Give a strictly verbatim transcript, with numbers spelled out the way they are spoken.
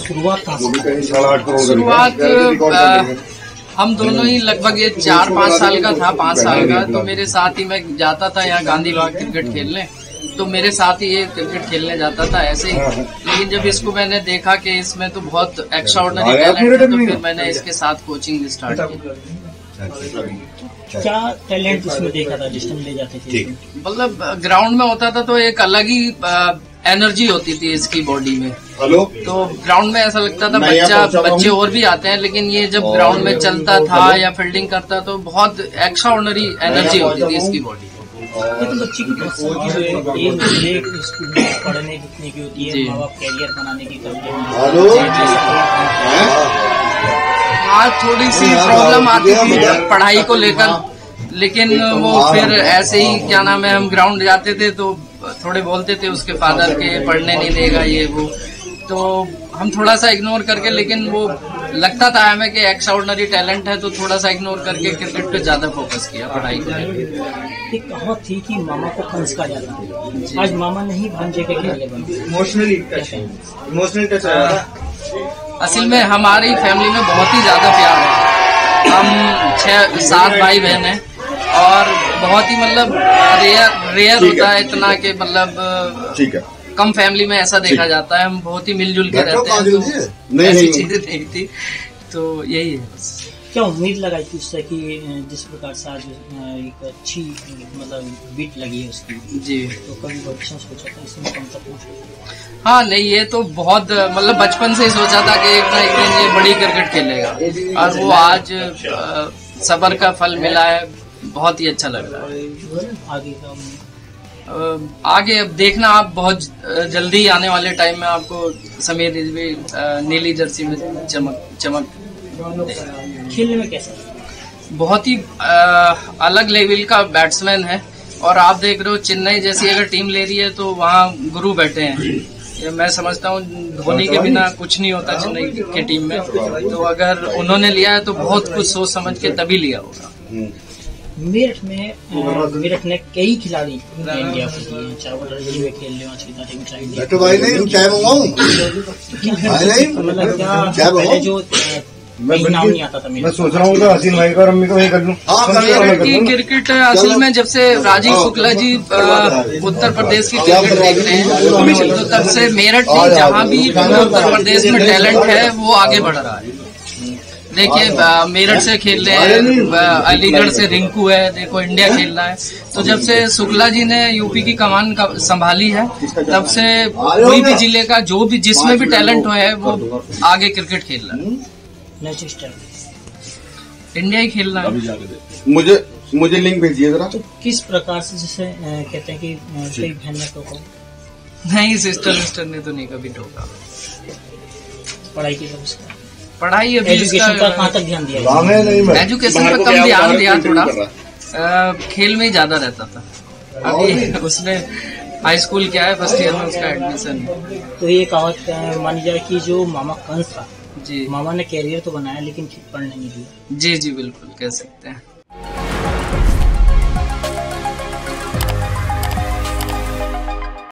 शुरुआत कहाँ से? शुरुआत हम दोनों ही लगभग ये चार पाँच साल का था, पाँच साल का, तो मेरे साथ ही मैं जाता था यहाँ गांधी बाग क्रिकेट खेलने, तो मेरे साथ ही ये क्रिकेट खेलने जाता था ऐसे ही। लेकिन जब इसको मैंने देखा कि इसमें तो बहुत एक्स्ट्राऑर्डिनरी टैलेंट है, तो फिर मैंने इसके साथ कोचिंग स्टार्ट की। क्या टैलेंट इसमें देखा था जिस टाइम ले जाते थे? मतलब ग्राउंड में होता था तो एक अलग ही एनर्जी होती थी इसकी बॉडी में। हेलो, तो ग्राउंड में ऐसा लगता था बच्चा बच्चे और भी आते हैं, लेकिन ये जब ग्राउंड में चलता था या फील्डिंग करता तो बहुत एक्स्ट्राऑर्डिनरी एनर्जी होती थी इसकी बॉडी। ये तो बच्चे की स्कूल में पढ़ने लिखने की होती है, माँ बाप कैरियर बनाने की करते हैं। हाँ, थोड़ी सी प्रॉब्लम आती थी पढ़ाई को लेकर, लेकिन वो फिर ऐसे ही क्या नाम है, हम ग्राउंड जाते थे तो थोड़े बोलते थे उसके फादर के पढ़ने नहीं देगा ये वो, तो हम थोड़ा सा इग्नोर करके, लेकिन वो लगता था हमें कि एक्स्ट्राऑर्डिनरी टैलेंट है तो थोड़ा सा इग्नोर करके क्रिकेट पे ज्यादा फोकस किया पढ़ाई को लेकर। एक कहावत थी कि मामा को कंस का जाता है, आज मामा नहीं भांजे के खेले बने। इमोशनली इमोशनल टच असल में हमारी फैमिली में बहुत ही ज्यादा प्यार है। हम छह सात भाई बहन हैं और बहुत ही मतलब रेयर रेयर होता है इतना कि मतलब ठीक है, कम फैमिली में ऐसा देखा जाता है। हम बहुत ही मिलजुल के रहते हैं, तो ऐसी चीजें नहीं थी, तो यही है बस। क्या उम्मीद लगाई थी उससे कि जिस प्रकार से आज एक अच्छी मतलब बीट लगी है उसकी जी, तो कभी भविष्य सोचा था इसमें कौन सा पूछ? हाँ नहीं, ये तो बहुत मतलब बचपन से ही सोचा था कि एक ना एक दिन ये बड़ी क्रिकेट खेलेगा, और वो आज सब्र का फल मिला है। बहुत ही अच्छा लग रहा है। आगे का आगे अब देखना, आप बहुत जल्दी आने वाले टाइम में आपको समीर रिजवी नीली जर्सी में चमक चमक खेलने में कैसा? बहुत ही आ, अलग लेवल का बैट्समैन है, और आप देख रहे हो चेन्नई जैसी अगर टीम ले रही है तो वहाँ गुरु बैठे हैं। ये मैं समझता हूँ धोनी के बिना कुछ नहीं होता चेन्नई की टीम में, तो अगर उन्होंने लिया है तो बहुत कुछ सोच समझ के तभी लिया होगा। मेरठ में मेरठ ने कई खिलाड़ी इंडिया को दिए हैं, चाहे वो रणजी में खेल ले, ऊंचाई तो भाई नहीं चाय मंगाऊं, मतलब क्या पहले जो नाम नहीं आता था, मैं सोच रहा हूँ तो हसीन भाई का अम्मी को ये कर लूं। की क्रिकेट असल में जब से राजीव शुक्ला जी उत्तर प्रदेश की क्रिकेट देख रहे हैं, तो तब से मेरठ में जहाँ भी उत्तर प्रदेश में टैलेंट है वो आगे बढ़ रहा है। देखिए मेरठ से खेल रहे हैं, अलीगढ़ से रिंकू है, देखो इंडिया खेल रहा है। तो जब से शुक्ला जी ने यूपी की कमान संभाली है, तब से कोई भी जिले का जो भी जिसमें भी टैलेंट है वो आगे क्रिकेट खेल रहा है। इंडिया ही खेलना है। मुझे मुझे लिंक भेजिए जरा। तो किस प्रकार से जैसे कहते हैं कि कई बहन ने टोका? नहीं, सिस्टर सिस्टर ने तो नहीं कभी टोका। पढ़ाई की व्यवस्था, पढ़ाई अभी एजुकेशन पर कहाँ तक ध्यान दिया? एजुकेशन पर कम ध्यान दिया, थोड़ा खेल में ही ज्यादा रहता था। अभी उसने हाई स्कूल क्या है, फर्स्ट ईयर में उसका एडमिशन। तो ये कहावत मानी जाए कि जो मामा कंस था जी, मामा ने कैरियर तो बनाया लेकिन पढ़ने नहीं दिया। जी जी बिल्कुल कह सकते हैं।